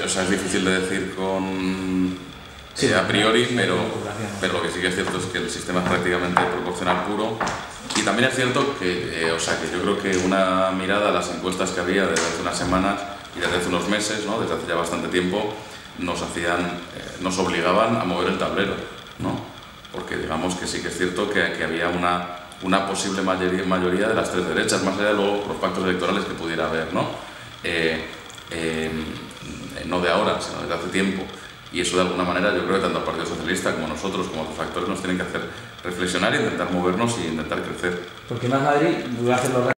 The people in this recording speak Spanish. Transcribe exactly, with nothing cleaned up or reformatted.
o sea, es difícil de decir con sí, eh, a priori, pero, pero lo que sí que es cierto es que el sistema es prácticamente proporcional puro. Y también es cierto que, eh, o sea, que yo creo que una mirada a las encuestas que había desde hace unas semanas y desde hace unos meses, ¿no? Desde hace ya bastante tiempo, nos hacían, eh, nos obligaban a mover el tablero, ¿no? Porque digamos que sí que es cierto que, que había una, una posible mayoría, mayoría de las tres derechas, más allá de luego los pactos electorales que pudiera haber, ¿no? Eh, eh, no de ahora, sino desde hace tiempo. Y eso de alguna manera yo creo que tanto el Partido Socialista como nosotros, como otros actores, nos tienen que hacer reflexionar e intentar movernos e intentar crecer. Porque Más Madrid voy a hacerlo